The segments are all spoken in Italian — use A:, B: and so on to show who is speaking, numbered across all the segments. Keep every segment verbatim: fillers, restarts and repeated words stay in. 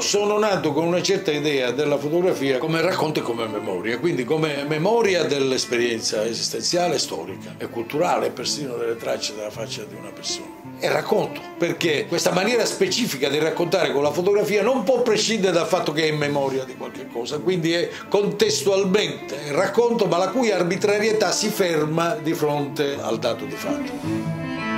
A: sono nato con una certa idea della fotografia come racconto e come memoria, quindi come memoria dell'esperienza esistenziale, storica e culturale, persino delle tracce della faccia di una persona. E racconto, perché questa maniera specifica di raccontare con la fotografia non può prescindere dal fatto che è in memoria di qualche cosa, quindi è contestualmente il racconto, ma la cui arbitrarietà si ferma di fronte al dato di fatto.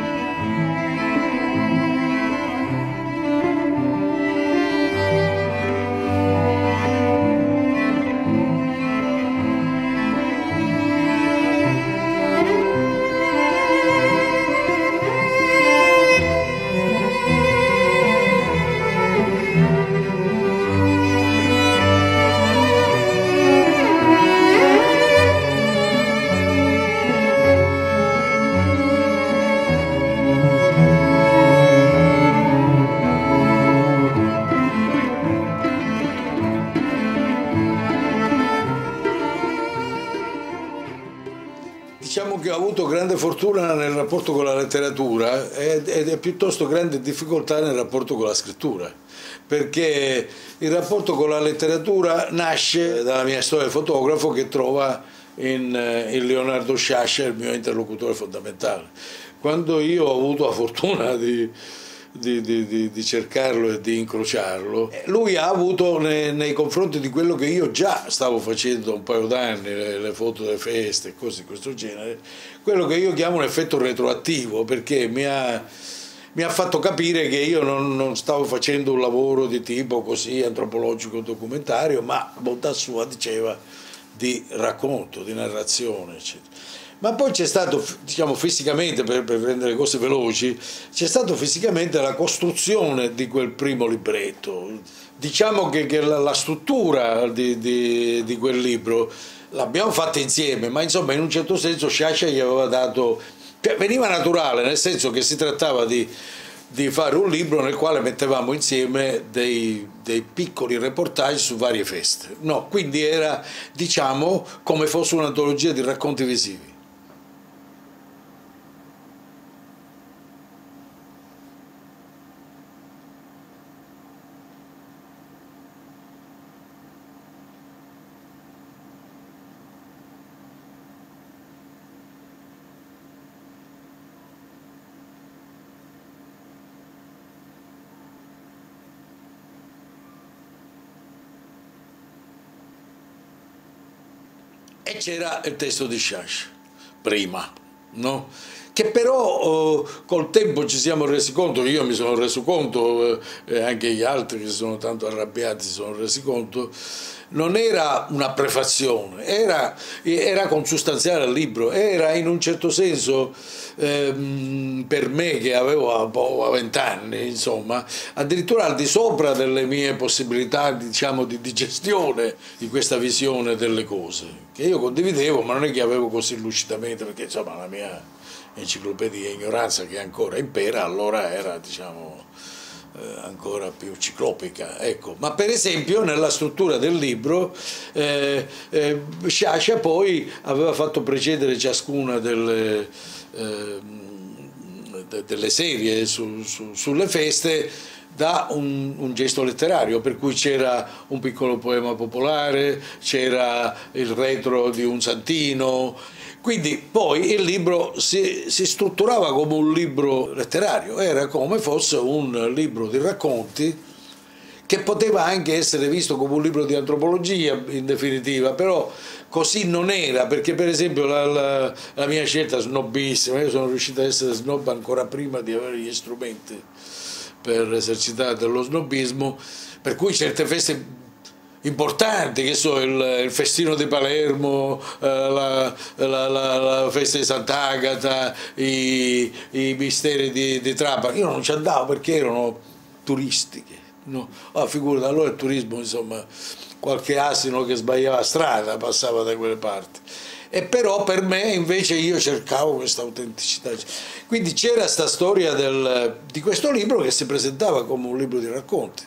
A: Diciamo che ho avuto grande fortuna nel rapporto con la letteratura ed è piuttosto grande difficoltà nel rapporto con la scrittura, perché il rapporto con la letteratura nasce dalla mia storia di fotografo, che trova in, in Leonardo Sciascia il mio interlocutore fondamentale. Quando io ho avuto la fortuna di Di, di, di cercarlo e di incrociarlo, lui ha avuto nei, nei confronti di quello che io già stavo facendo un paio d'anni, le, le foto delle feste e cose di questo genere, quello che io chiamo un effetto retroattivo, perché mi ha, mi ha fatto capire che io non, non stavo facendo un lavoro di tipo così antropologico documentario, ma bontà sua diceva di racconto, di narrazione, eccetera. Ma poi c'è stato, diciamo, fisicamente, per, per rendere le cose veloci, c'è stato fisicamente la costruzione di quel primo libretto. Diciamo che, che la, la struttura di, di, di quel libro l'abbiamo fatta insieme, ma insomma in un certo senso Sciascia gli aveva dato, cioè veniva naturale, nel senso che si trattava di, di fare un libro nel quale mettevamo insieme dei, dei piccoli reportage su varie feste. No, quindi era, diciamo, come fosse un'antologia di racconti visivi. E c'era il testo di Sciascia, prima, no? Che però eh, col tempo ci siamo resi conto, io mi sono reso conto, eh, anche gli altri che sono tanto arrabbiati si sono resi conto, non era una prefazione, era, era consustanziale al libro, era in un certo senso, ehm, per me che avevo vent'anni, insomma, addirittura al di sopra delle mie possibilità, diciamo, di, di gestione di questa visione delle cose, che io condividevo, ma non è che avevo così lucidamente, perché insomma la mia enciclopedia ignoranza, che ancora impera, allora era, diciamo, eh, ancora più ciclopica, ecco. Ma per esempio nella struttura del libro eh, eh, Sciascia poi aveva fatto precedere ciascuna delle, eh, de, delle serie su, su, sulle feste da un, un gesto letterario, per cui c'era un piccolo poema popolare, c'era il retro di un santino. Quindi poi il libro si, si strutturava come un libro letterario, era come fosse un libro di racconti che poteva anche essere visto come un libro di antropologia in definitiva, però così non era, perché per esempio la, la, la mia scelta snobissima, io sono riuscito ad essere snob ancora prima di avere gli strumenti per esercitare dello snobismo, per cui certe feste importanti, che so, il, il festino di Palermo, eh, la, la, la, la festa di Sant'Agata, i, i misteri di, di Trapani, io non ci andavo perché erano turistiche, no? Ah, figurati, allora il turismo, insomma, qualche asino che sbagliava strada passava da quelle parti. E però per me invece io cercavo questa autenticità, quindi c'era questa storia del, di questo libro che si presentava come un libro di racconti.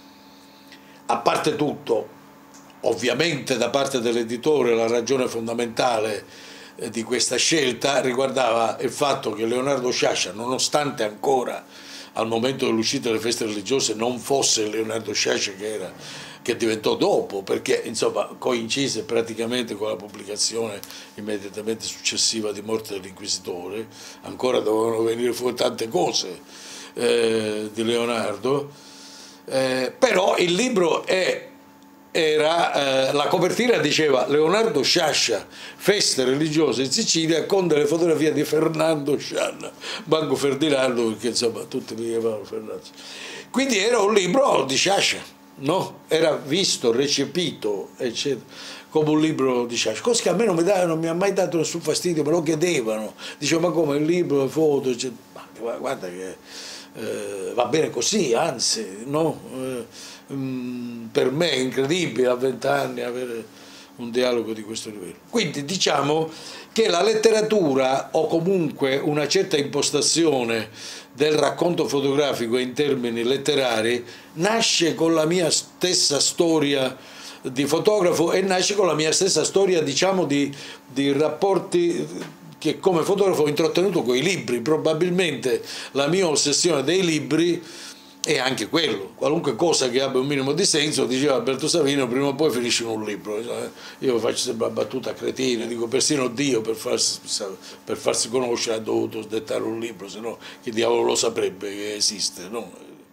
A: A parte tutto, ovviamente da parte dell'editore la ragione fondamentale di questa scelta riguardava il fatto che Leonardo Sciascia, nonostante ancora al momento dell'uscita delle feste religiose non fosse Leonardo Sciascia che, era, che diventò dopo, perché insomma coincise praticamente con la pubblicazione immediatamente successiva di Morte dell'Inquisitore, ancora dovevano venire fuori tante cose eh, di Leonardo, eh, però il libro è era, eh, la copertina diceva Leonardo Sciascia, feste religiose in Sicilia, con delle fotografie di Fernando Scianna, Banco Ferdinando, perché insomma tutti mi chiamavano Fernando. Quindi era un libro di Sciascia, no? Era visto, recepito, eccetera, come un libro di Sciascia, cosa che a me non mi, da, non mi ha mai dato nessun fastidio, me lo chiedevano, dicevo ma come il libro, le foto, eccetera. Ma guarda che eh, va bene così, anzi, no? Eh, per me è incredibile a vent'anni avere un dialogo di questo livello. Quindi diciamo che la letteratura, o comunque una certa impostazione del racconto fotografico in termini letterari, nasce con la mia stessa storia di fotografo e nasce con la mia stessa storia, diciamo, di, di rapporti che come fotografo ho intrattenuto con i libri. Probabilmente la mia ossessione dei libri è anche quello, qualunque cosa che abbia un minimo di senso, diceva Alberto Savino, prima o poi finisce in un libro. Io faccio sempre la battuta cretina, dico persino Dio per farsi, per farsi conoscere ha dovuto dettare un libro, se no che diavolo lo saprebbe che esiste, no?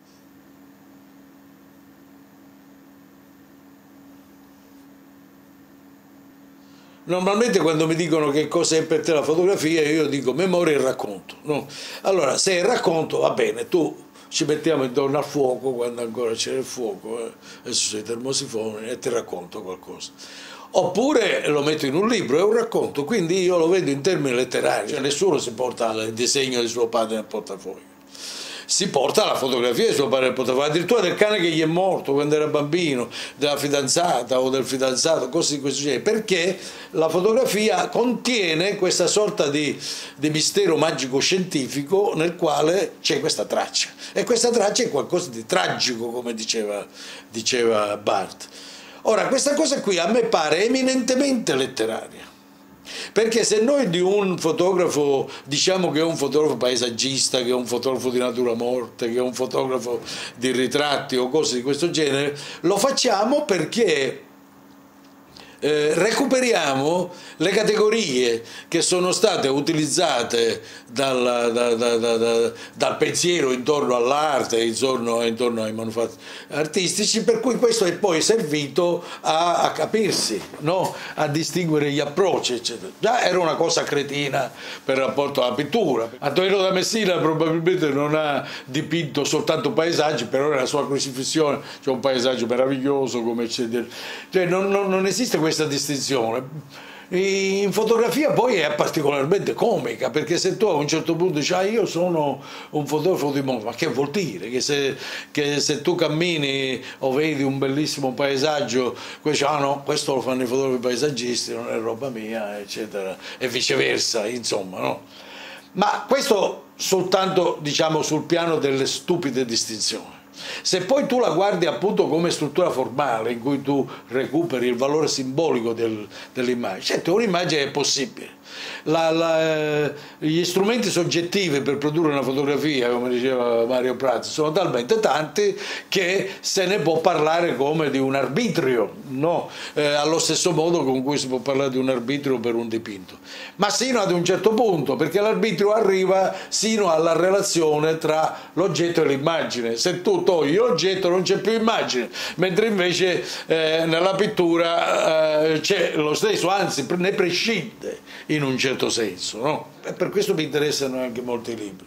A: Normalmente quando mi dicono che cosa è per te la fotografia, io dico memoria e racconto, no? Allora, se è il racconto va bene, tu ci mettiamo intorno al fuoco quando ancora c'era il fuoco, eh, adesso sei termosifoni e ti racconto qualcosa. Oppure lo metto in un libro, è un racconto, quindi io lo vedo in termini letterari, cioè nessuno si porta il disegno di suo padre nel portafoglio. Si porta la fotografia di suo padre nel portafoglio, addirittura del cane che gli è morto quando era bambino, della fidanzata o del fidanzato, cose di questo genere, perché la fotografia contiene questa sorta di, di mistero magico-scientifico nel quale c'è questa traccia, e questa traccia è qualcosa di tragico, come diceva, diceva Barthes. Ora, questa cosa qui a me pare eminentemente letteraria. Perché se noi di un fotografo diciamo che è un fotografo paesaggista, che è un fotografo di natura morta, che è un fotografo di ritratti o cose di questo genere, lo facciamo perché eh, recuperiamo le categorie che sono state utilizzate dal, da, da, da, da, dal pensiero intorno all'arte, intorno, intorno ai manufatti artistici, per cui questo è poi servito a, a capirsi, no? A distinguere gli approcci, eccetera. Già era una cosa cretina per rapporto alla pittura. Antonino da Messina probabilmente non ha dipinto soltanto paesaggi, però nella sua crocifissione c'è un paesaggio meraviglioso, come eccetera. Cioè non, non, non esiste questa distinzione. In fotografia poi è particolarmente comica, perché se tu a un certo punto dici ah, io sono un fotografo di moda, ma che vuol dire? Che se, che se tu cammini o vedi un bellissimo paesaggio, dici ah no, questo lo fanno i fotografi paesaggisti, non è roba mia, eccetera, e viceversa, insomma, no? Ma questo soltanto, diciamo, sul piano delle stupide distinzioni. Se poi tu la guardi appunto come struttura formale, in cui tu recuperi il valore simbolico del, dell'immagine, certo un'immagine è possibile. La, la, gli strumenti soggettivi per produrre una fotografia, come diceva Mario Prati, sono talmente tanti che se ne può parlare come di un arbitrio, no? Eh, allo stesso modo con cui si può parlare di un arbitrio per un dipinto, ma sino ad un certo punto, perché l'arbitrio arriva sino alla relazione tra l'oggetto e l'immagine. Se tu togli l'oggetto non c'è più immagine, mentre invece eh, nella pittura eh, c'è lo stesso, anzi ne prescinde in un certo senso, no? E per questo mi interessano anche molti libri.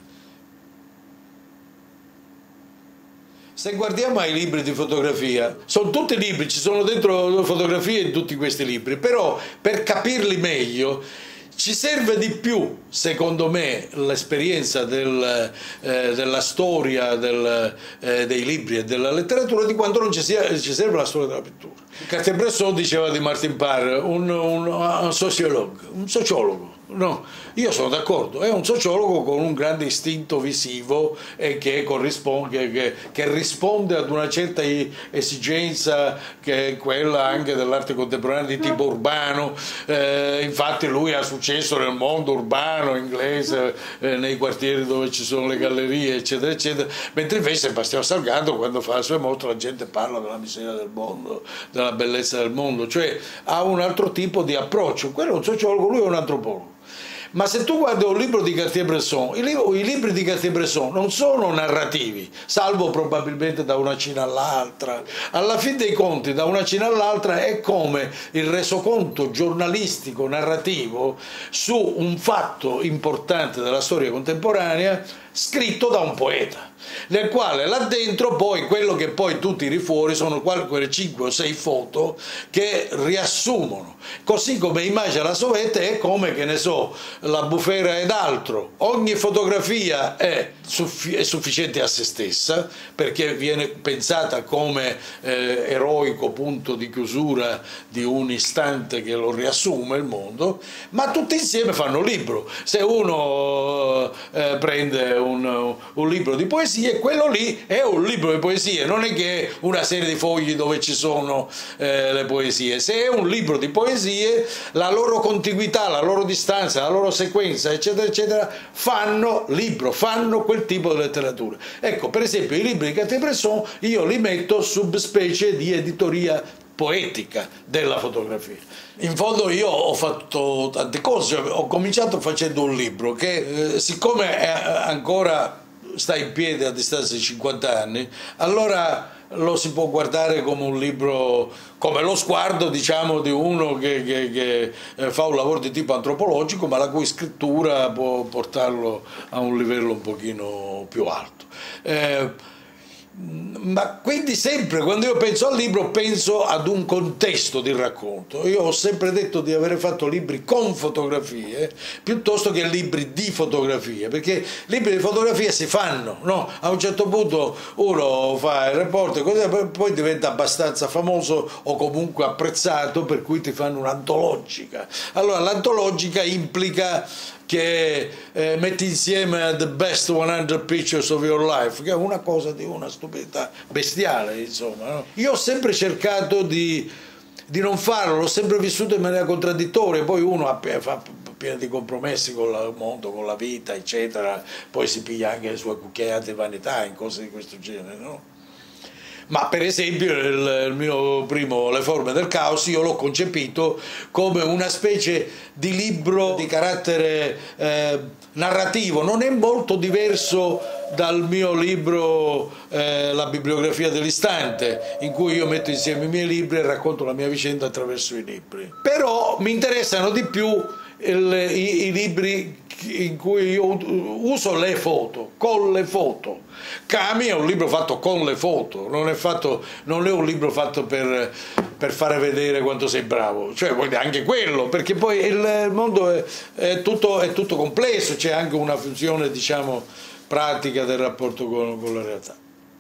A: Se guardiamo ai libri di fotografia, sono tutti libri, ci sono dentro fotografie in tutti questi libri, però per capirli meglio ci serve di più, secondo me, l'esperienza del, eh, della storia del, eh, dei libri e della letteratura di quanto non ci, sia, ci serve la storia della pittura. Cartier-Bresson diceva di Martin Parr, un, un, un sociologo, un sociologo. No, io sono d'accordo, è un sociologo con un grande istinto visivo e che, corrisponde, che, che risponde ad una certa esigenza che è quella anche dell'arte contemporanea di tipo urbano, eh, infatti lui ha successo nel mondo urbano inglese, eh, nei quartieri dove ci sono le gallerie eccetera eccetera, mentre invece Sebastiano Salgado quando fa le sue mostre la gente parla della miseria del mondo, della bellezza del mondo, cioè ha un altro tipo di approccio, quello è un sociologo, lui è un antropologo. Ma se tu guardi un libro di Cartier-Bresson, i, i libri di Cartier-Bresson non sono narrativi, salvo probabilmente da una cina all'altra. Alla fin dei conti, da una cina all'altra è come il resoconto giornalistico, narrativo, su un fatto importante della storia contemporanea, scritto da un poeta, nel quale là dentro poi quello che poi tu tiri fuori sono quelle cinque o sei foto che riassumono, così come Immagine alla Sovete è come, che ne so, La bufera ed altro, ogni fotografia è, suffi è sufficiente a se stessa perché viene pensata come eh, eroico punto di chiusura di un istante che lo riassume il mondo, ma tutti insieme fanno un libro. Se uno eh, prende un, un libro di poesie, quello lì è un libro di poesie, non è che è una serie di fogli dove ci sono eh, le poesie. Se è un libro di poesie, la loro contiguità, la loro distanza, la loro sequenza eccetera eccetera fanno libro, fanno quel tipo di letteratura. Ecco, per esempio i libri di Cartier-Bresson io li metto subspecie di editoria poetica della fotografia. In fondo io ho fatto tante cose, ho cominciato facendo un libro che eh, siccome è ancora sta in piedi a distanza di cinquanta anni, allora lo si può guardare come un libro, come lo sguardo diciamo di uno che, che, che fa un lavoro di tipo antropologico ma la cui scrittura può portarlo a un livello un pochino più alto. Eh, Ma quindi sempre quando io penso al libro penso ad un contesto di racconto. Io ho sempre detto di avere fatto libri con fotografie piuttosto che libri di fotografie, perché libri di fotografia si fanno, no? A un certo punto uno fa il reporter, poi diventa abbastanza famoso o comunque apprezzato, per cui ti fanno un'antologica. Allora l'antologica implica che eh, metti insieme the best hundred pictures of your life, che è una cosa di una stupidità bestiale, insomma, no? Io ho sempre cercato di, di non farlo, l'ho sempre vissuto in maniera contraddittoria, poi uno ha, fa pieno di compromessi con il mondo, con la vita, eccetera, poi si piglia anche le sue cucchiaiate vanità in cose di questo genere, no? Ma per esempio il, il mio primo Le forme del caos io l'ho concepito come una specie di libro di carattere eh, narrativo, non è molto diverso dal mio libro eh, La bibliografia dell'istante, in cui io metto insieme i miei libri e racconto la mia vicenda attraverso i libri. Però mi interessano di più il, i, i libri in cui io uso le foto, con le foto. Cami è un libro fatto con le foto, non è, fatto, non è un libro fatto per, per fare vedere quanto sei bravo, cioè anche quello, perché poi il mondo è, è, tutto, è tutto complesso, c'è anche una funzione diciamo pratica del rapporto con, con la realtà.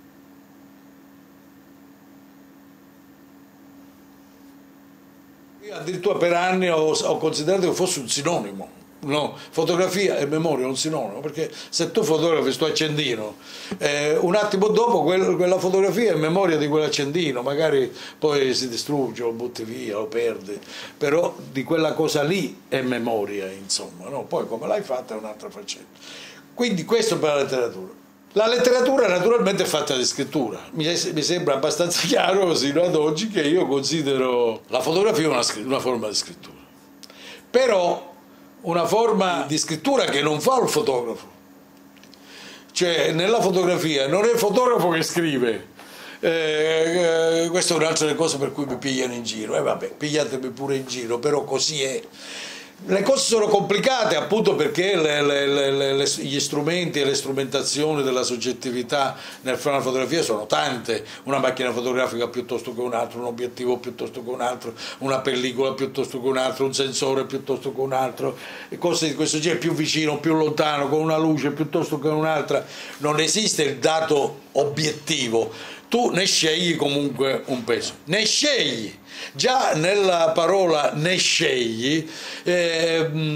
A: Io addirittura per anni ho, ho considerato che fosse un sinonimo. No, fotografia e memoria è un sinonimo, perché se tu fotografi questo accendino, eh, un attimo dopo quel, quella fotografia è memoria di quell'accendino, magari poi si distrugge, lo butti via, lo perdi, però di quella cosa lì è memoria, insomma, no? Poi come l'hai fatta è un'altra faccenda. Quindi questo per la letteratura. La letteratura naturalmente è fatta di scrittura, mi, mi sembra abbastanza chiaro sino ad oggi che io considero la fotografia una, una forma di scrittura, però una forma di scrittura che non fa il fotografo, cioè nella fotografia non è il fotografo che scrive, eh, eh, questa è un'altra delle cose per cui mi pigliano in giro, e eh, vabbè, pigliatemi pure in giro, però così è. Le cose sono complicate appunto perché le, le, le, le, gli strumenti e le strumentazioni della soggettività nel fare una fotografia sono tante, una macchina fotografica piuttosto che un'altra, un obiettivo piuttosto che un altro, una pellicola piuttosto che un altro, un sensore piuttosto che un altro, e cose di questo genere, più vicino, più lontano, con una luce piuttosto che un'altra. Non esiste il dato obiettivo, tu ne scegli comunque un peso, ne scegli. Già nella parola ne scegli eh,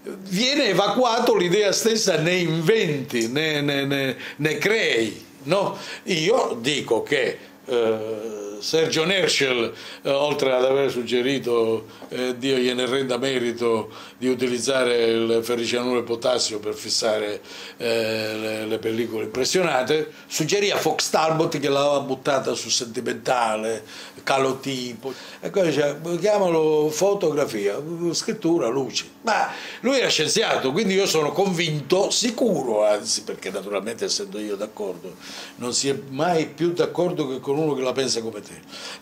A: viene evacuato l'idea stessa, ne inventi, ne, ne, ne, ne crei, no? Io dico che eh, Sir John Herschel, eh, oltre ad aver suggerito, eh, Dio gliene renda merito, di utilizzare il ferricianuro e potassio per fissare eh, le, le pellicole impressionate, suggerì a Fox Talbot, che l'aveva buttata su sentimentale, calotipo, e poi diceva, chiamalo fotografia, scrittura, luce. Ma lui era scienziato, quindi io sono convinto, sicuro anzi, perché naturalmente essendo io d'accordo, non si è mai più d'accordo che con uno che la pensa come te.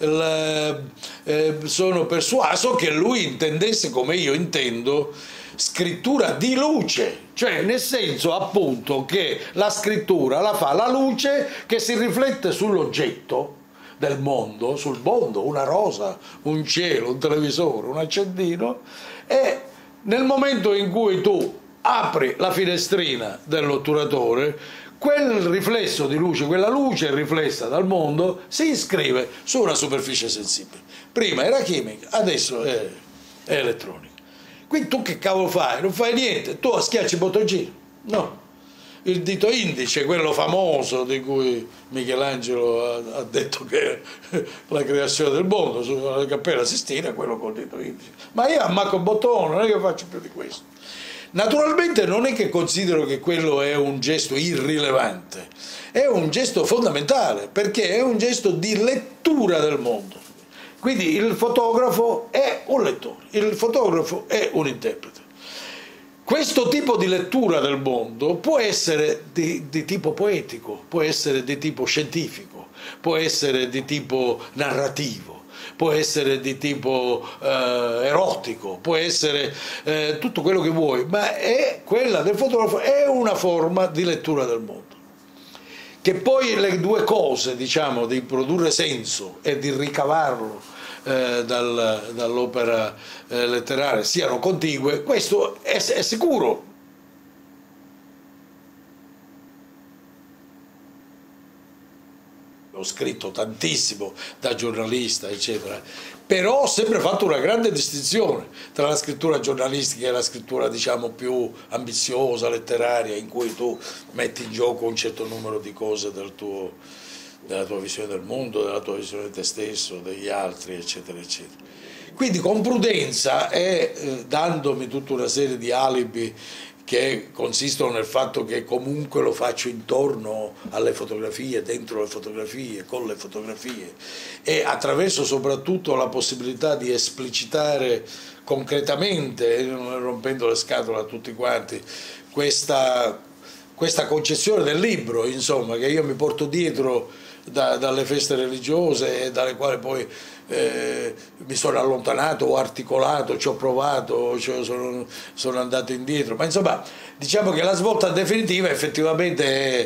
A: Il, eh, sono persuaso che lui intendesse, come io intendo, scrittura di luce, cioè nel senso appunto che la scrittura la fa la luce che si riflette sull'oggetto del mondo, sul mondo, una rosa, un cielo, un televisore, un accendino, e nel momento in cui tu apri la finestrina dell'otturatore, quel riflesso di luce, quella luce riflessa dal mondo, si iscrive su una superficie sensibile. Prima era chimica, adesso è, è elettronica. Quindi tu che cavolo fai? Non fai niente, tu schiacci il bottoncino. No. Il dito indice, quello famoso di cui Michelangelo ha, ha detto che è la creazione del mondo, sulla Cappella Sistina, è quello col dito indice. Ma io ammacco il bottone, non è che faccio più di questo. Naturalmente non è che considero che quello è un gesto irrilevante, è un gesto fondamentale, perché è un gesto di lettura del mondo. Quindi il fotografo è un lettore, il fotografo è un interprete. Questo tipo di lettura del mondo può essere di, di tipo poetico, può essere di tipo scientifico, può essere di tipo narrativo, può essere di tipo eh, erotico, può essere eh, tutto quello che vuoi, ma è quella del fotografo, è una forma di lettura del mondo. Che poi le due cose, diciamo, di produrre senso e di ricavarlo eh, dal, dall'opera eh, letteraria siano contigue, questo è, è sicuro. Ho scritto tantissimo da giornalista, eccetera, però ho sempre fatto una grande distinzione tra la scrittura giornalistica e la scrittura, diciamo, più ambiziosa, letteraria, in cui tu metti in gioco un certo numero di cose del tuo, della tua visione del mondo, della tua visione di te stesso, degli altri, eccetera, eccetera. Quindi con prudenza e eh, dandomi tutta una serie di alibi che consistono nel fatto che comunque lo faccio intorno alle fotografie, dentro le fotografie, con le fotografie, e attraverso soprattutto la possibilità di esplicitare concretamente, rompendo le scatole a tutti quanti, questa, questa concezione del libro, insomma, che io mi porto dietro da, dalle feste religiose e dalle quali poi Eh, mi sono allontanato, ho articolato, ci ho provato, cioè sono, sono andato indietro, ma insomma diciamo che la svolta definitiva effettivamente è,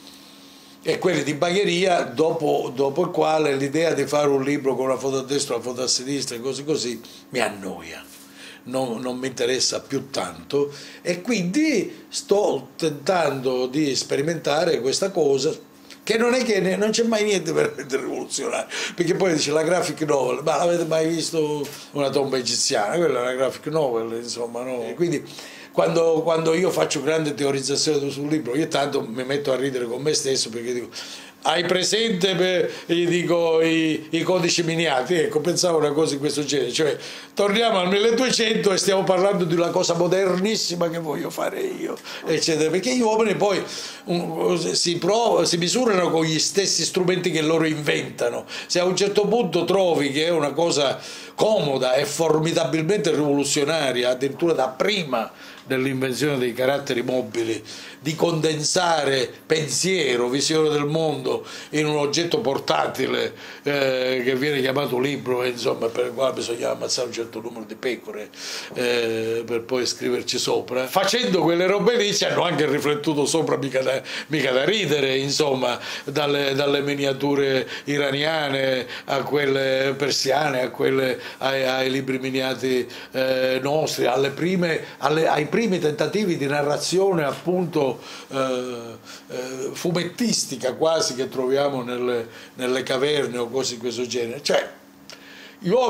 A: è quella di Bagheria, dopo, dopo il quale l'idea di fare un libro con una foto a destra, una foto a sinistra e così così mi annoia, non, non mi interessa più tanto, e quindi sto tentando di sperimentare questa cosa, che non è che ne, non c'è mai niente veramente rivoluzionario, perché poi dice la graphic novel, ma avete mai visto una tomba egiziana? Quella è una graphic novel, insomma, no? E quindi quando, quando io faccio grande teorizzazione sul libro, io tanto mi metto a ridere con me stesso, perché dico, hai presente, per, gli dico, i, i codici miniati? Ecco, pensavo una cosa di questo genere, cioè torniamo al milleduecento e stiamo parlando di una cosa modernissima che voglio fare io, eccetera, perché gli uomini poi um, si, prov- si misurano con gli stessi strumenti che loro inventano. Se a un certo punto trovi che è una cosa comoda e formidabilmente rivoluzionaria, addirittura da prima dell'invenzione dei caratteri mobili, di condensare pensiero, visione del mondo in un oggetto portatile eh, che viene chiamato libro, e insomma per il quale bisogna ammazzare un certo numero di pecore eh, per poi scriverci sopra. Facendo quelle robe lì ci hanno anche riflettuto sopra, mica da, mica da ridere, insomma, dalle, dalle miniature iraniane a quelle persiane, a quelle, ai, ai libri miniati eh, nostri, alle prime, alle, ai primi tentativi di narrazione appunto eh, eh, fumettistica quasi che troviamo nelle, nelle caverne o cose di questo genere. Cioè gli uomini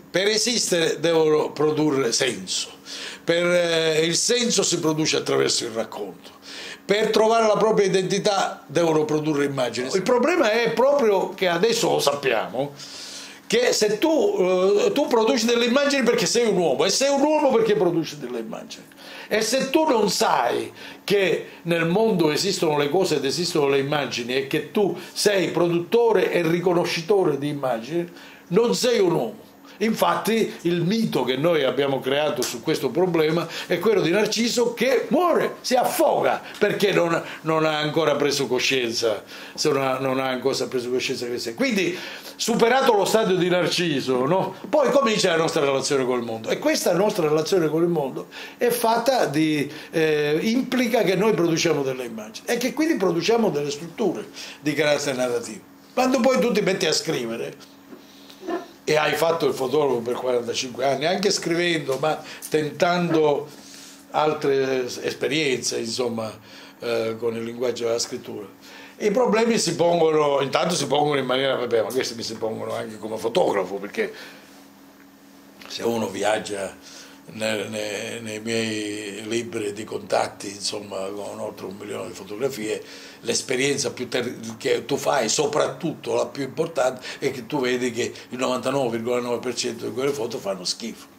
A: per esistere devono produrre senso, per, eh, il senso si produce attraverso il racconto, per trovare la propria identità devono produrre immagini. Il problema è proprio che adesso lo sappiamo, che se tu, eh, tu produci delle immagini perché sei un uomo, e sei un uomo perché produci delle immagini. E se tu non sai che nel mondo esistono le cose ed esistono le immagini e che tu sei produttore e riconoscitore di immagini, non sei un uomo. Infatti il mito che noi abbiamo creato su questo problema è quello di Narciso che muore, si affoga perché non, non ha ancora preso coscienza, se non ha, non ha ancora preso coscienza che sei. Quindi, superato lo stadio di Narciso, no? Poi comincia la nostra relazione con il mondo, e questa nostra relazione con il mondo è fatta di, eh, implica che noi produciamo delle immagini e che quindi produciamo delle strutture di carattere narrativo. Quando poi tu ti metti a scrivere, e hai fatto il fotografo per quarantacinque anni, anche scrivendo, ma tentando altre esperienze, insomma, eh, con il linguaggio della scrittura. I problemi si pongono, intanto si pongono in maniera, vabbè, ma questi mi si pongono anche come fotografo, perché se uno viaggia nei, nei, nei miei libri di contatti, insomma, con oltre un milione di fotografie, l'esperienza più che tu fai, soprattutto la più importante, è che tu vedi che il novantanove virgola nove per cento di quelle foto fanno schifo.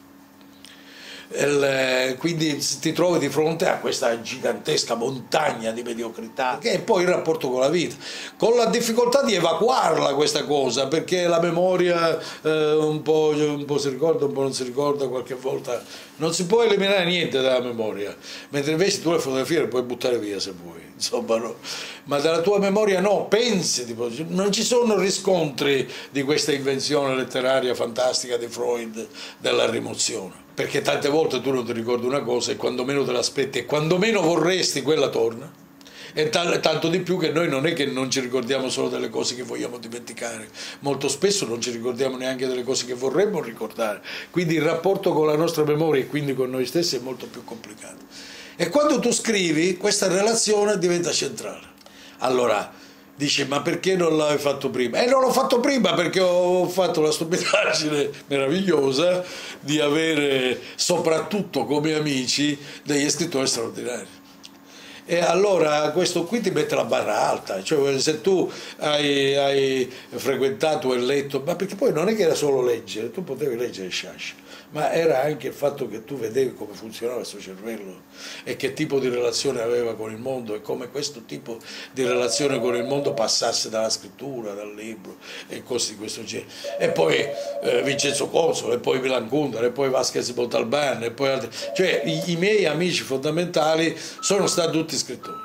A: Il, quindi ti trovi di fronte a questa gigantesca montagna di mediocrità, che è poi il rapporto con la vita, con la difficoltà di evacuarla questa cosa, perché la memoria eh, un, po', un po' si ricorda, un po' non si ricorda, qualche volta non si può eliminare niente dalla memoria, mentre invece tu le fotografie le puoi buttare via se vuoi, insomma, no? Ma dalla tua memoria no, pensi, tipo, non ci sono riscontri di questa invenzione letteraria fantastica di Freud della rimozione, perché tante volte tu non ti ricordi una cosa e quando meno te l'aspetti e quando meno vorresti quella torna, e tanto di più che noi non è che non ci ricordiamo solo delle cose che vogliamo dimenticare, molto spesso non ci ricordiamo neanche delle cose che vorremmo ricordare, quindi il rapporto con la nostra memoria e quindi con noi stessi è molto più complicato, e quando tu scrivi questa relazione diventa centrale. Allora dici, ma perché non l'hai fatto prima? E non l'ho fatto prima perché ho fatto la stupidaggine meravigliosa di avere soprattutto come amici degli scrittori straordinari. E allora questo qui ti mette la barra alta, cioè se tu hai, hai frequentato e letto, ma perché poi non è che era solo leggere, tu potevi leggere Sciascia, ma era anche il fatto che tu vedevi come funzionava il suo cervello e che tipo di relazione aveva con il mondo e come questo tipo di relazione con il mondo passasse dalla scrittura, dal libro e cose di questo genere. E poi eh, Vincenzo Consolo, e poi Milan Kundera, e poi Vasquez Montalbán, e poi altri. Cioè i, i miei amici fondamentali sono stati tutti scrittori.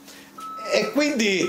A: E quindi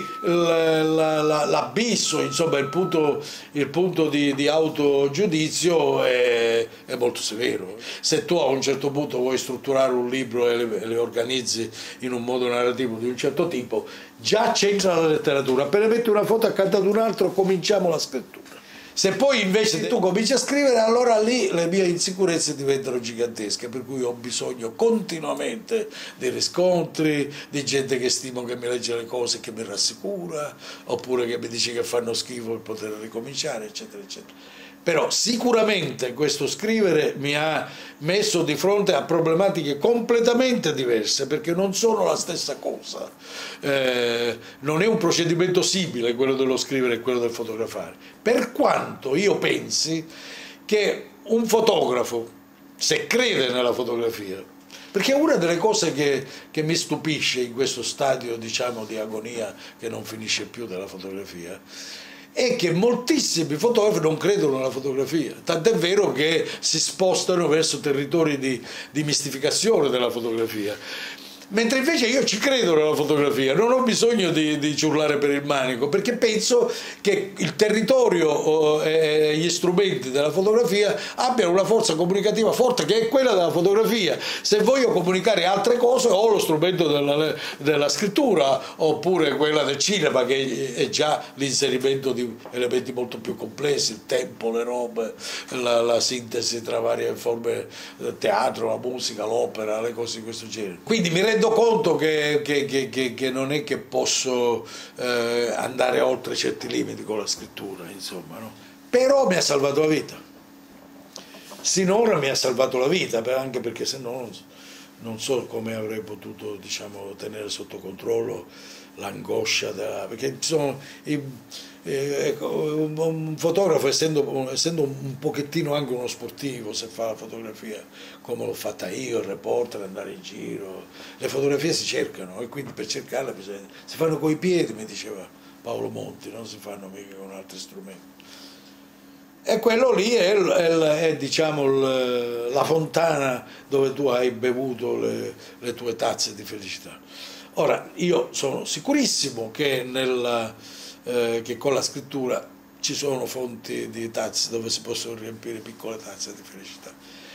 A: l'abisso, insomma, il punto, il punto di, di autogiudizio è, è molto severo. Se tu a un certo punto vuoi strutturare un libro e le, le organizzi in un modo narrativo di un certo tipo, già c'entra la letteratura. Appena metti una foto accanto ad un altro, cominciamo la scrittura. Se poi invece tu cominci a scrivere, allora lì le mie insicurezze diventano gigantesche, per cui ho bisogno continuamente di riscontri, di gente che stimo che mi legge le cose, che mi rassicura, oppure che mi dice che fanno schifo per poter ricominciare, eccetera, eccetera. Però sicuramente questo scrivere mi ha messo di fronte a problematiche completamente diverse, perché non sono la stessa cosa, eh, non è un procedimento simile quello dello scrivere e quello del fotografare, per quanto io pensi che un fotografo, se crede nella fotografia, perché una delle cose che, che mi stupisce in questo stadio, diciamo, di agonia che non finisce più della fotografia, è che moltissimi fotografi non credono alla fotografia, tant'è vero che si spostano verso territori di, di mistificazione della fotografia. Mentre invece io ci credo nella fotografia, non ho bisogno di, di ciurlare per il manico, perché penso che il territorio e gli strumenti della fotografia abbiano una forza comunicativa forte, che è quella della fotografia. Se voglio comunicare altre cose ho lo strumento della, della scrittura, oppure quella del cinema, che è già l'inserimento di elementi molto più complessi, il tempo, le robe, la, la sintesi tra varie forme, del teatro, la musica, l'opera, le cose di questo genere. Quindi mi rendo Mi rendo conto che, che, che, che non è che posso eh, andare oltre certi limiti con la scrittura, insomma, no? Però mi ha salvato la vita. sinora mi ha salvato la vita, anche perché se no non so come avrei potuto, diciamo, tenere sotto controllo l'angoscia, perché sono, eh, ecco, un fotografo, essendo, essendo un pochettino anche uno sportivo, se fa la fotografia come l'ho fatta io, il reporter, andare in giro, le fotografie si cercano, e quindi per cercarle bisogna, si fanno coi piedi, mi diceva Paolo Monti, non si fanno mica con altri strumenti. E quello lì è, è, è diciamo, il, la fontana dove tu hai bevuto le, le tue tazze di felicità. Ora, io sono sicurissimo che, nella, eh, che con la scrittura ci sono fonti di tazze dove si possono riempire piccole tazze di felicità.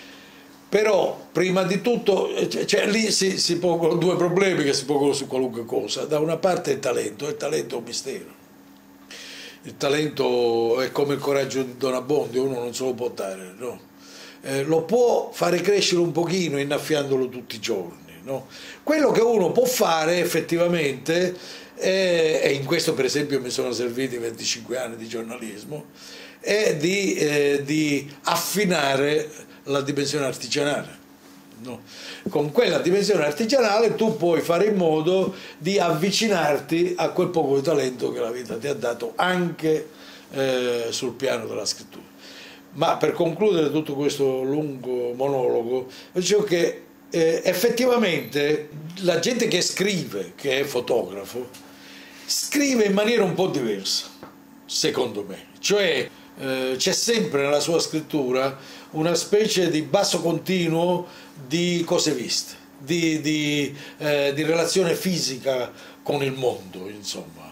A: Però, prima di tutto, cioè, lì si, si pongono due problemi che si pongono su qualunque cosa. Da una parte il talento, il talento è un mistero. Il talento è come il coraggio di Don Abbondio, uno non se lo può dare, no? Eh, lo può fare crescere un pochino innaffiandolo tutti i giorni, no? Quello che uno può fare effettivamente, è, e in questo per esempio mi sono serviti venticinque anni di giornalismo, è di, eh, di affinare la dimensione artigianale. No. Con quella dimensione artigianale tu puoi fare in modo di avvicinarti a quel poco di talento che la vita ti ha dato anche eh, sul piano della scrittura. Ma per concludere tutto questo lungo monologo, dicevo che eh, effettivamente la gente che scrive, che è fotografo, scrive in maniera un po' diversa, secondo me. Cioè eh, c'è sempre nella sua scrittura una specie di basso continuo di cose viste, di, di, eh, di relazione fisica con il mondo, insomma.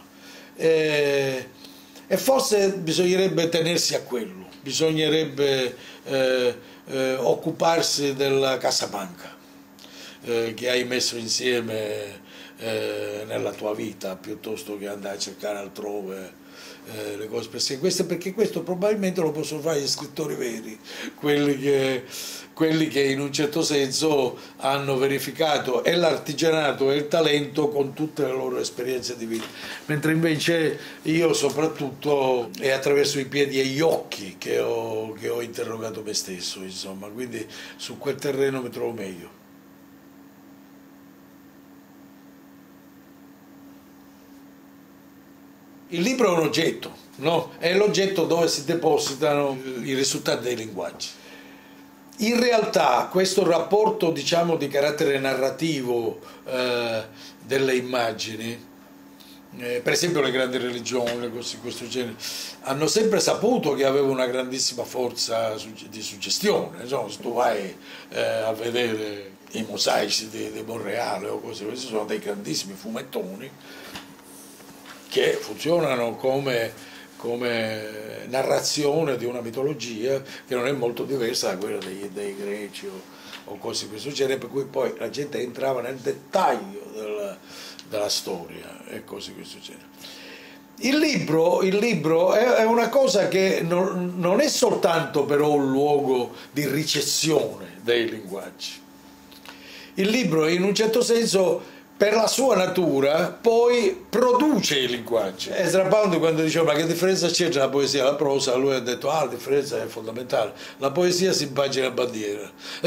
A: E, e forse bisognerebbe tenersi a quello, bisognerebbe eh, eh, occuparsi della cassapanca eh, che hai messo insieme eh, nella tua vita, piuttosto che andare a cercare altrove Eh, le cose, perché questo, perché questo probabilmente lo possono fare gli scrittori veri, quelli che, quelli che in un certo senso hanno verificato e l'artigianato e il talento con tutte le loro esperienze di vita, mentre invece io soprattutto è attraverso i piedi e gli occhi che ho, che ho interrogato me stesso, insomma, quindi su quel terreno mi trovo meglio. Il libro è un oggetto, no? È l'oggetto dove si depositano i risultati dei linguaggi. In realtà questo rapporto, diciamo, di carattere narrativo eh, delle immagini, eh, per esempio le grandi religioni, cose di questo genere, hanno sempre saputo che aveva una grandissima forza di suggestione. Insomma, se tu vai eh, a vedere i mosaici di, di Monreale o cose, questi sono dei grandissimi fumettoni che funzionano come, come narrazione di una mitologia che non è molto diversa da quella dei, dei greci o, o cose di questo genere, per cui poi la gente entrava nel dettaglio della, della storia e cose di questo genere. Il libro, il libro è, è una cosa che non, non è soltanto però un luogo di ricezione dei linguaggi. Il libro in un certo senso, per la sua natura, poi produce i linguaggi. Ezra Pound, quando diceva ma che differenza c'è tra la poesia e la prosa, lui ha detto ah, la differenza è fondamentale, la poesia si impagina a bandiera.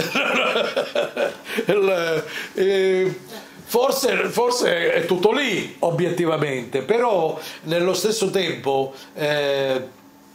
A: Il, eh, forse, forse è tutto lì obiettivamente, però nello stesso tempo eh,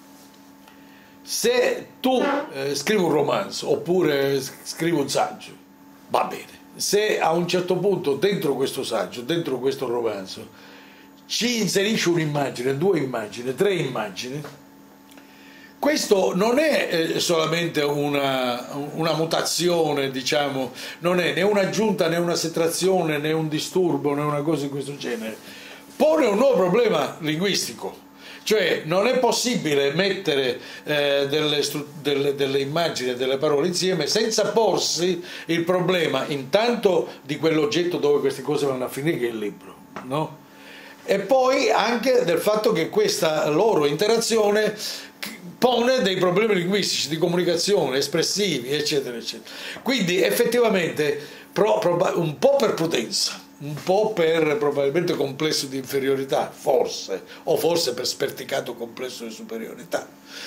A: se tu eh, scrivi un romanzo oppure scrivi un saggio, va bene. Se a un certo punto dentro questo saggio, dentro questo romanzo, ci inserisci un'immagine, due immagini, tre immagini, questo non è eh, solamente una, una mutazione, diciamo, non è né un'aggiunta né una sottrazione né un disturbo né una cosa di questo genere, pone un nuovo problema linguistico. Cioè non è possibile mettere eh, delle, delle, delle immagini e delle parole insieme senza porsi il problema intanto di quell'oggetto dove queste cose vanno a finire, che è il libro, no? E poi anche del fatto che questa loro interazione pone dei problemi linguistici, di comunicazione, espressivi, eccetera, eccetera. Quindi effettivamente un po' per prudenza, un po' per probabilmente complesso di inferiorità, forse, o forse per sperticato complesso di superiorità.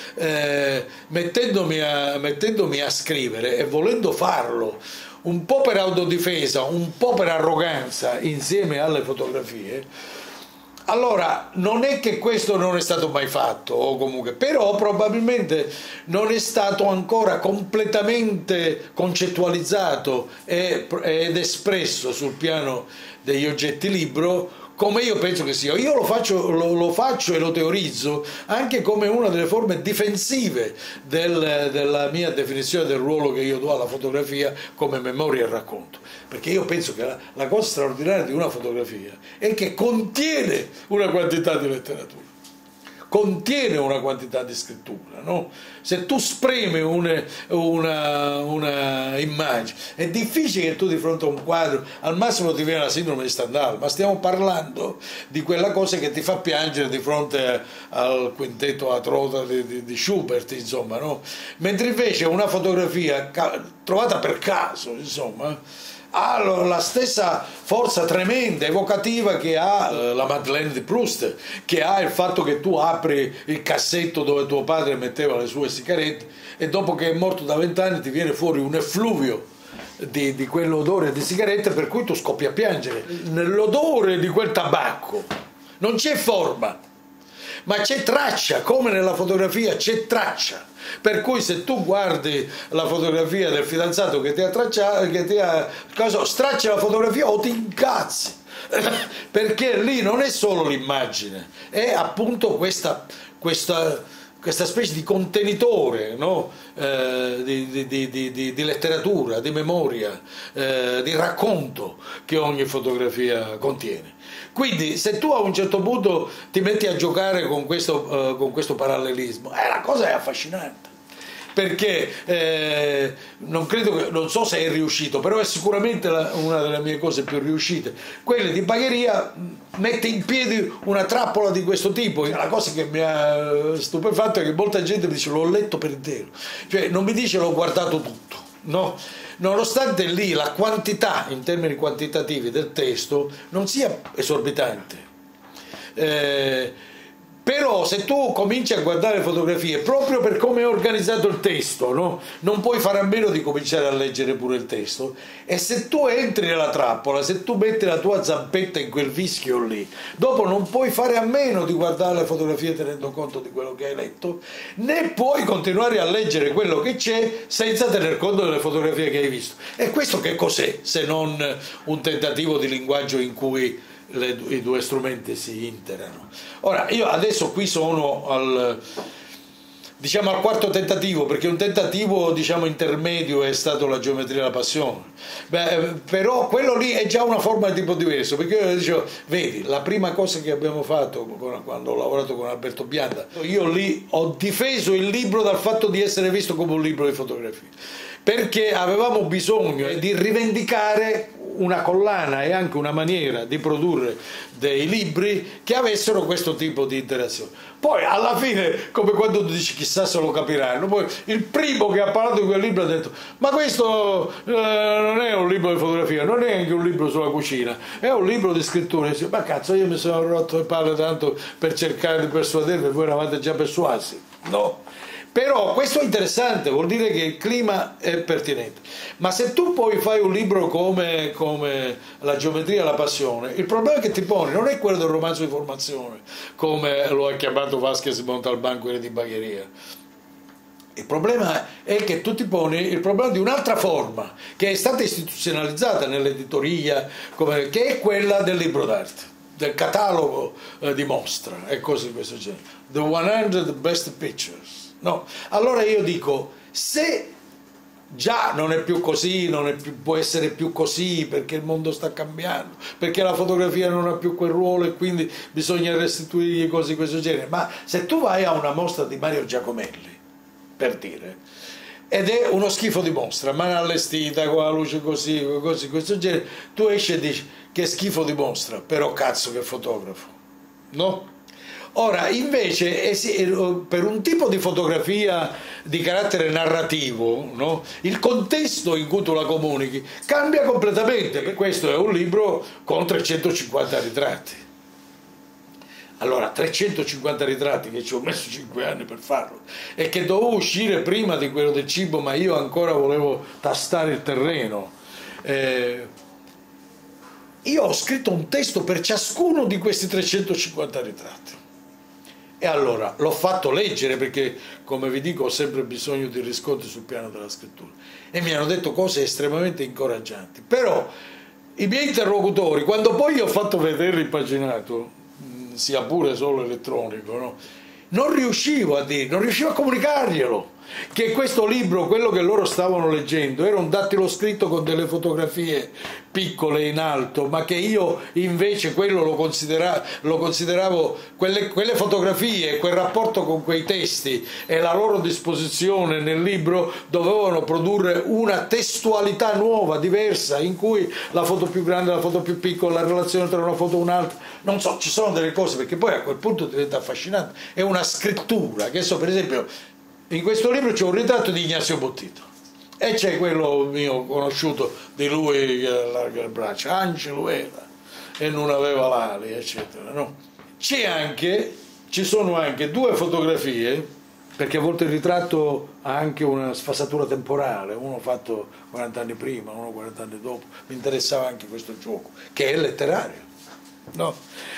A: Eh, mettendomi, a, mettendomi a scrivere e volendo farlo un po' per autodifesa, un po' per arroganza insieme alle fotografie, allora non è che questo non è stato mai fatto, o comunque, però probabilmente non è stato ancora completamente concettualizzato ed espresso sul piano degli oggetti libro come io penso che sia. Io lo faccio, lo, lo faccio e lo teorizzo anche come una delle forme difensive del, della mia definizione del ruolo che io do alla fotografia come memoria e racconto, perché io penso che la, la cosa straordinaria di una fotografia è che contiene una quantità di letteratura, contiene una quantità di scrittura, no? Se tu spremi una, una, una immagine, è difficile che tu di fronte a un quadro, al massimo ti viene la sindrome di Stendhal, ma stiamo parlando di quella cosa che ti fa piangere di fronte al quintetto a trota di, di, di Schubert, insomma, no? Mentre invece una fotografia trovata per caso, insomma, ha la stessa forza tremenda, evocativa che ha la Madeleine de Proust, che ha il fatto che tu apri il cassetto dove tuo padre metteva le sue sigarette e dopo che è morto da vent'anni ti viene fuori un effluvio di, di quell'odore di sigarette per cui tu scoppi a piangere. Nell'odore di quel tabacco non c'è forma, ma c'è traccia, come nella fotografia c'è traccia. Per cui se tu guardi la fotografia del fidanzato che ti ha tracciato, che ti ha cosa, stracci la fotografia o ti incazzi, perché lì non è solo l'immagine, è appunto questa, questa, questa specie di contenitore, no? eh, di, di, di, di, di letteratura, di memoria, eh, di racconto che ogni fotografia contiene. Quindi se tu a un certo punto ti metti a giocare con questo, uh, con questo parallelismo, eh, la cosa è affascinante, perché eh, non, credo che, non so se è riuscito, però è sicuramente la, una delle mie cose più riuscite. Quelle di Bagheria mette in piedi una trappola di questo tipo. La cosa che mi ha stupefatto è che molta gente mi dice l'ho letto per intero, cioè non mi dice l'ho guardato tutto, no? Nonostante lì la quantità in termini quantitativi del testo non sia esorbitante, eh, però se tu cominci a guardare fotografie proprio per come è organizzato il testo, no? Non puoi fare a meno di cominciare a leggere pure il testo, e se tu entri nella trappola, se tu metti la tua zampetta in quel vischio lì, dopo non puoi fare a meno di guardare le fotografie tenendo conto di quello che hai letto, né puoi continuare a leggere quello che c'è senza tener conto delle fotografie che hai visto. E questo che cos'è se non un tentativo di linguaggio in cui Le, i due strumenti si interano? Ora, io adesso qui sono al, diciamo, al quarto tentativo, perché un tentativo, diciamo, intermedio è stato la geometria della passione. Beh, però quello lì è già una forma di tipo diverso, perché io dicevo, vedi, la prima cosa che abbiamo fatto quando ho lavorato con Alberto Bianda, io lì ho difeso il libro dal fatto di essere visto come un libro di fotografie, perché avevamo bisogno di rivendicare una collana e anche una maniera di produrre dei libri che avessero questo tipo di interazione. Poi alla fine, come quando tu dici chissà se lo capiranno, poi il primo che ha parlato di quel libro ha detto ma questo eh, non è un libro di fotografia, non è anche un libro sulla cucina, è un libro di scrittura. E dice, ma cazzo, io mi sono rotto le palle tanto per cercare di persuadervi, voi eravate già persuasi, no? Però questo è interessante, vuol dire che il clima è pertinente. Ma se tu poi fai un libro come, come La geometria della passione, il problema che ti poni non è quello del romanzo di formazione, come lo ha chiamato Vasquez Montalbán di Bagheria. Il problema è che tu ti poni il problema di un'altra forma, che è stata istituzionalizzata nell'editoria, che è quella del libro d'arte, del catalogo eh, di mostra e cose di questo genere. The hundred Best Pictures. No, allora io dico, se già non è più così, non è più, può essere più così perché il mondo sta cambiando, perché la fotografia non ha più quel ruolo e quindi bisogna restituirgli cose di questo genere, ma se tu vai a una mostra di Mario Giacomelli, per dire, ed è uno schifo di mostra, mano allestita, con la luce così, cose di questo genere, tu esci e dici che schifo di mostra, però cazzo che fotografo, no? Ora, invece, per un tipo di fotografia di carattere narrativo, no? Il contesto in cui tu la comunichi cambia completamente, perché questo è un libro con trecentocinquanta ritratti. Allora, trecentocinquanta ritratti, che ci ho messo cinque anni per farlo, e che dovevo uscire prima di quello del cibo, ma io ancora volevo tastare il terreno. Eh, io ho scritto un testo per ciascuno di questi trecentocinquanta ritratti. E allora l'ho fatto leggere, perché, come vi dico, ho sempre bisogno di riscontri sul piano della scrittura, e mi hanno detto cose estremamente incoraggianti. Però i miei interlocutori, quando poi ho fatto vedere il paginato, sia pure solo elettronico, no? non riuscivo a dire, non riuscivo a comunicarglielo, che questo libro, quello che loro stavano leggendo, era un dattilo scritto con delle fotografie piccole in alto, ma che io invece quello lo, considera, lo consideravo, quelle, quelle fotografie, quel rapporto con quei testi e la loro disposizione nel libro dovevano produrre una testualità nuova, diversa, in cui la foto più grande, la foto più piccola, la relazione tra una foto e un'altra, non so, ci sono delle cose, perché poi a quel punto diventa affascinante, è una scrittura, che so, per esempio, in questo libro c'è un ritratto di Ignazio Bottito e c'è quello mio conosciuto di lui che allarga le braccia, Angelo era e non aveva l'ali, eccetera, no? C'è anche, ci sono anche due fotografie, perché a volte il ritratto ha anche una sfasatura temporale, uno fatto quaranta anni prima, uno quaranta anni dopo, mi interessava anche questo gioco, che è letterario, no?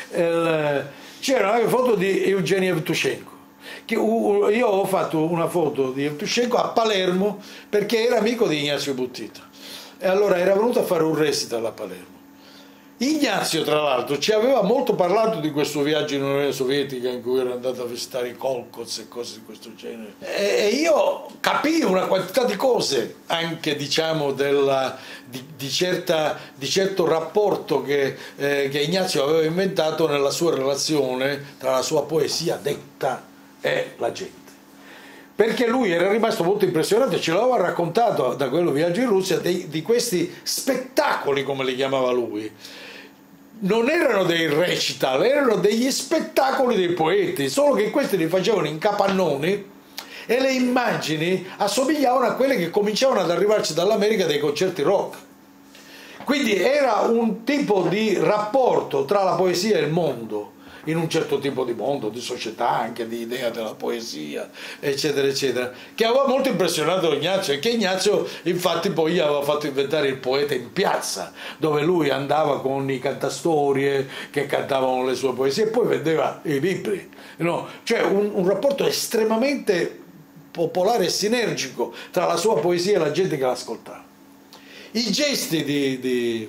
A: C'erano anche foto di Evgenij Evtushenko. Io ho fatto una foto di Evtushenko a Palermo perché era amico di Ignazio Bottito e allora era venuto a fare un recital a Palermo. Ignazio, tra l'altro, ci aveva molto parlato di questo viaggio in Unione Sovietica in cui era andato a visitare i Kolkhoz e cose di questo genere, e io capivo una quantità di cose, anche diciamo della, di, di, certa, di certo rapporto che, eh, che Ignazio aveva inventato nella sua relazione tra la sua poesia detta e la gente, perché lui era rimasto molto impressionato e ce l'aveva raccontato da quello viaggio in Russia di, di questi spettacoli, come li chiamava lui. Non erano dei recital, erano degli spettacoli dei poeti, solo che questi li facevano in capannoni e le immagini assomigliavano a quelle che cominciavano ad arrivarci dall'America dei concerti rock. Quindi era un tipo di rapporto tra la poesia e il mondo, in un certo tipo di mondo, di società, anche di idea della poesia, eccetera, eccetera, che aveva molto impressionato Ignazio, e che Ignazio infatti poi gli aveva fatto inventare il poeta in piazza, dove lui andava con i cantastorie che cantavano le sue poesie e poi vendeva i libri, no? Cioè un, un rapporto estremamente popolare e sinergico tra la sua poesia e la gente che l'ascoltava. I gesti di, di,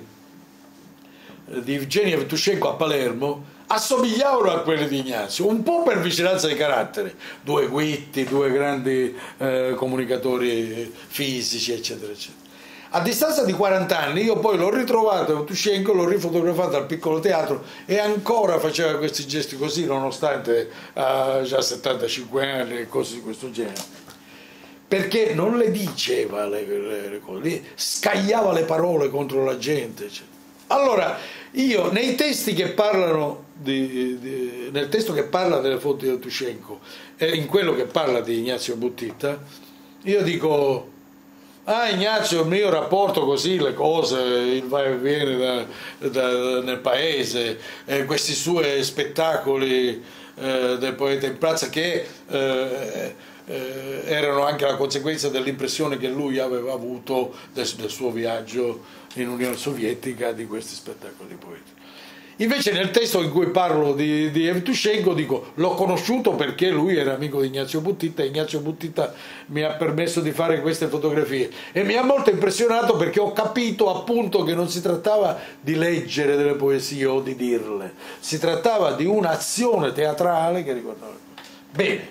A: di Evgenij Evtushenko a Palermo assomigliavano a quelli di Ignazio, un po' per vicinanza di carattere, due guitti, due grandi eh, comunicatori fisici, eccetera, eccetera. A distanza di quaranta anni io poi l'ho ritrovato, Evtushenko, l'ho rifotografato al Piccolo Teatro e ancora faceva questi gesti così, nonostante ha già settantacinque anni e cose di questo genere. Perché non le diceva le, le, le cose, scagliava le parole contro la gente, eccetera. Allora, io nei testi che parlano di, di, nel testo che parla delle foto di Evtushenko e in quello che parla di Ignazio Bottita, io dico: ah, Ignazio, il mio rapporto così, le cose, il va e viene da, da, nel paese, eh, questi suoi spettacoli eh, del poeta in piazza che eh, eh, erano anche la conseguenza dell'impressione che lui aveva avuto del, del suo viaggio in Unione Sovietica, di questi spettacoli di poeti. Invece nel testo in cui parlo di, di Evtushenko dico: l'ho conosciuto perché lui era amico di Ignazio Bottita e Ignazio Bottita mi ha permesso di fare queste fotografie, e mi ha molto impressionato perché ho capito appunto che non si trattava di leggere delle poesie o di dirle, si trattava di un'azione teatrale che ricordava. Bene,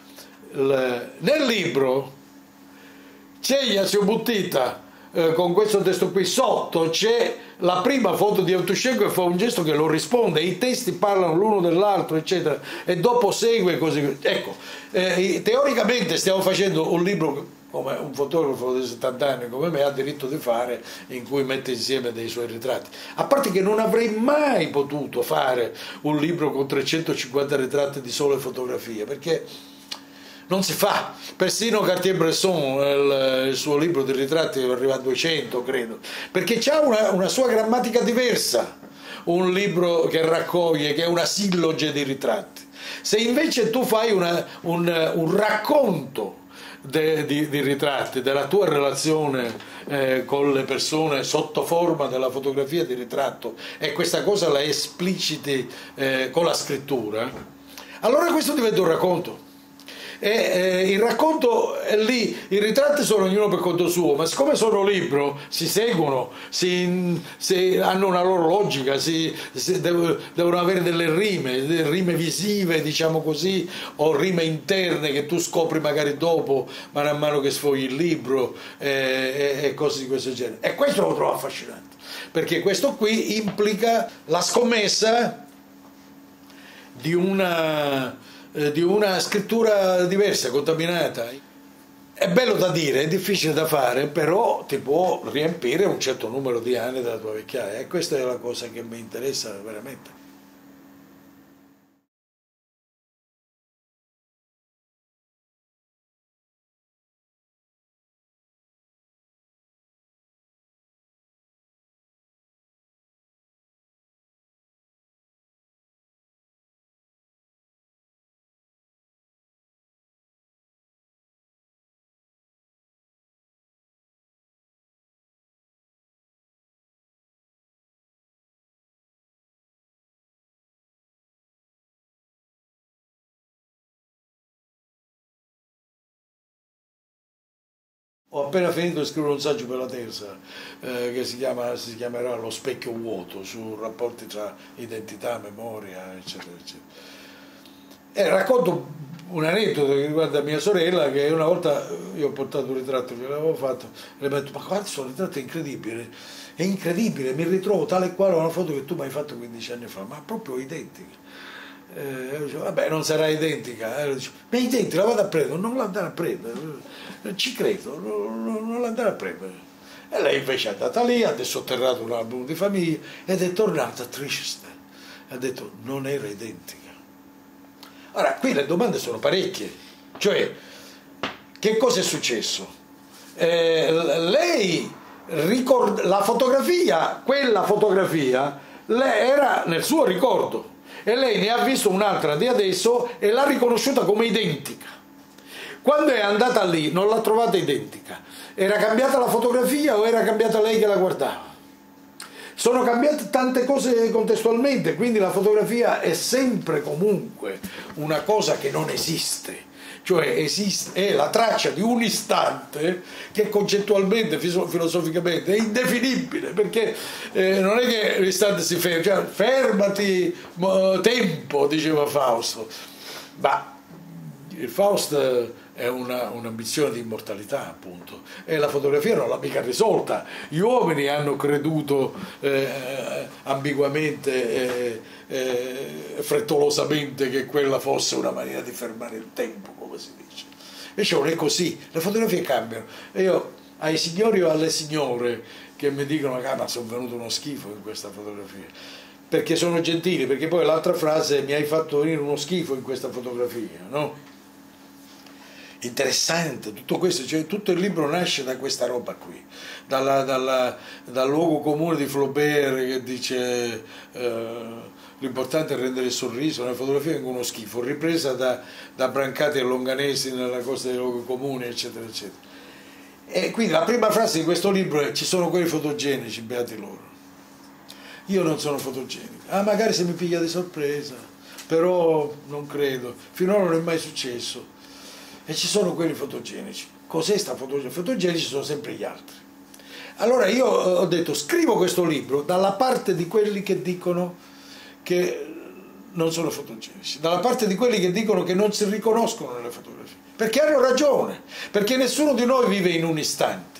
A: il, nel libro c'è Ignazio Bottita Eh, con questo testo qui, sotto c'è la prima foto di Evtushenko e fa un gesto che lo risponde, i testi parlano l'uno dell'altro, eccetera, e dopo segue così. Ecco, eh, teoricamente stiamo facendo un libro come un fotografo di settanta anni come me ha diritto di fare, in cui mette insieme dei suoi ritratti. A parte che non avrei mai potuto fare un libro con trecentocinquanta ritratti di sole fotografie, perché non si fa. Persino Cartier-Bresson, il, il suo libro di ritratti arriva a duecento, credo, perché ha una, una sua grammatica diversa, un libro che raccoglie, che è una silloge di ritratti. Se invece tu fai una, un, un racconto de, di, di ritratti, della tua relazione eh, con le persone sotto forma della fotografia di ritratto, e questa cosa la espliciti eh, con la scrittura, allora questo diventa un racconto. E, eh, il racconto è lì, i ritratti sono ognuno per conto suo, ma siccome sono libro si seguono, si, si, hanno una loro logica, si, si, devono, devono avere delle rime, delle rime visive, diciamo così, o rime interne che tu scopri magari dopo, man mano che sfogli il libro, eh, e, e cose di questo genere. E questo lo trovo affascinante, perché questo qui implica la scommessa di una... di una scrittura diversa, contaminata. È bello da dire, è difficile da fare, però ti può riempire un certo numero di anni della tua vecchiaia, e questa è la cosa che mi interessa veramente. Ho appena finito di scrivere un saggio per la terza, eh, che si chiama, si chiamerà Lo specchio vuoto, su rapporti tra identità, memoria, eccetera, eccetera. E racconto un aneddoto che riguarda mia sorella, che una volta io ho portato un ritratto che l'avevo fatto, e le ho detto: ma guarda, questo ritratto è incredibile, è incredibile, mi ritrovo tale e quale una foto che tu mi hai fatto quindici anni fa, ma proprio identica. Eh, io dicevo, vabbè, non sarà identica, eh, dicevo, ma è identica, la vado a prendere, non l'andare a prendere, ci credo, non, non, non l'andare a prendere. E lei invece è andata lì, ha sotterrato un album di famiglia ed è tornata triste, ha detto: non era identica. Ora, qui le domande sono parecchie, cioè, che cosa è successo? Eh, lei ricorda, la fotografia, quella fotografia, lei era nel suo ricordo, e lei ne ha visto un'altra di adesso e l'ha riconosciuta come identica. Quando è andata lì non l'ha trovata identica. Era cambiata la fotografia o era cambiata lei che la guardava? Sono cambiate tante cose contestualmente, quindi la fotografia è sempre comunque una cosa che non esiste. Cioè esiste, è la traccia di un istante che concettualmente, filosoficamente è indefinibile, perché eh, non è che l'istante si ferma, cioè, fermati tempo, diceva Fausto, ma il Faust è un'ambizione un di immortalità, appunto, e la fotografia non l'ha mica risolta. Gli uomini hanno creduto eh, ambiguamente e eh, eh, frettolosamente che quella fosse una maniera di fermare il tempo, come si dice. Invece non è così, le fotografie cambiano. E io ai signori o alle signore che mi dicono: ah, ma sono venuto uno schifo in questa fotografia, perché sono gentili, perché poi l'altra frase: mi hai fatto venire uno schifo in questa fotografia, no? Interessante tutto questo, cioè tutto il libro nasce da questa roba qui, dalla, dalla, dal luogo comune di Flaubert che dice eh, l'importante è rendere il sorriso, nella fotografia è uno schifo, ripresa da, da Brancati e Longanesi nella cosa dei luoghi comuni, eccetera, eccetera. E quindi la prima frase di questo libro è: ci sono quelli fotogenici, beati loro. Io non sono fotogenico, ah, magari se mi piglia di sorpresa, però non credo, finora non è mai successo. E ci sono quelli fotogenici. Cos'è sta fotogenici? I fotogenici sono sempre gli altri. Allora io ho detto: scrivo questo libro dalla parte di quelli che dicono che non sono fotogenici, dalla parte di quelli che dicono che non si riconoscono nelle fotografie, perché hanno ragione, perché nessuno di noi vive in un istante.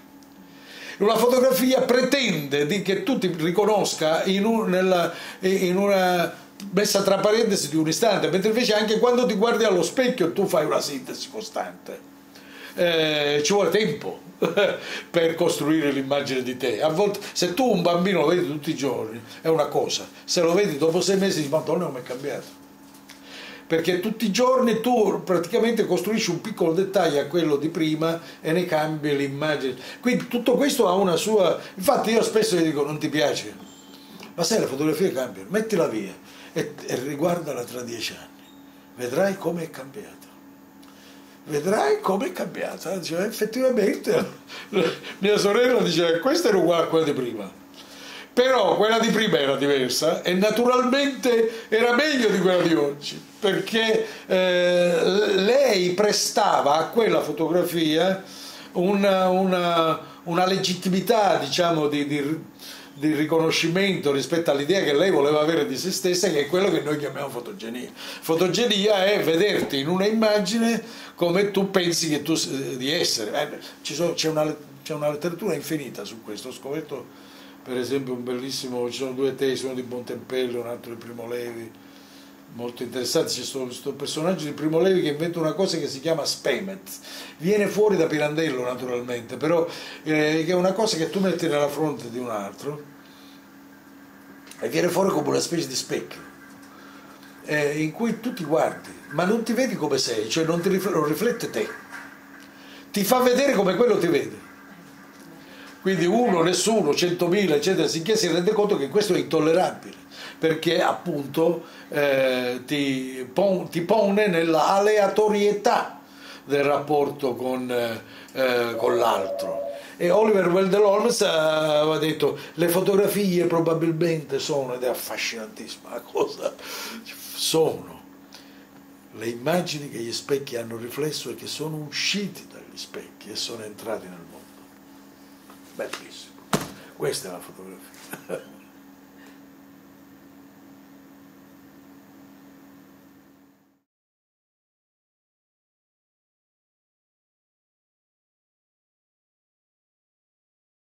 A: Una fotografia pretende di che tu ti riconosca in, un, nella, in una messa tra parentesi di un istante, mentre invece anche quando ti guardi allo specchio tu fai una sintesi costante. eh, ci vuole tempo per costruire l'immagine di te. A volte, se tu un bambino lo vedi tutti i giorni è una cosa, se lo vedi dopo sei mesi dici Madonna come è cambiato, perché tutti i giorni tu praticamente costruisci un piccolo dettaglio a quello di prima e ne cambi l'immagine. Quindi tutto questo ha una sua... Infatti io spesso gli dico non ti piace, ma sai le fotografie cambiano, mettila via e, e riguardala tra dieci anni, vedrai come è cambiato. Vedrai come è cambiata. Dice, effettivamente mia sorella diceva questa era uguale a quella di prima, però quella di prima era diversa e naturalmente era meglio di quella di oggi, perché eh, lei prestava a quella fotografia una, una, una legittimità, diciamo, di, di di riconoscimento rispetto all'idea che lei voleva avere di se stessa, che è quello che noi chiamiamo fotogenia. Fotogenia è vederti in una immagine come tu pensi che tu di essere. Eh, c'è una, una letteratura infinita su questo. Ho scoperto per esempio un bellissimo, ci sono due testi, uno di Bontempelli, un altro di Primo Levi, molto interessanti. C'è questo personaggio di Primo Levi che inventa una cosa che si chiama Spemez, viene fuori da Pirandello naturalmente, però eh, che è una cosa che tu metti nella fronte di un altro e viene fuori come una specie di specchio eh, in cui tu ti guardi ma non ti vedi come sei, cioè non ti riflette, non riflette te, ti fa vedere come quello ti vede. Quindi uno, nessuno, centomila eccetera, sinché si rende conto che questo è intollerabile, perché appunto eh, ti, pon, ti pone nella aleatorietà del rapporto con, eh, con l'altro. E Oliver Wendell Holmes aveva detto le fotografie probabilmente sono, ed è affascinantissima la cosa, sono le immagini che gli specchi hanno riflesso e che sono usciti dagli specchi e sono entrati nel mondo. Bellissimo, questa è la fotografia.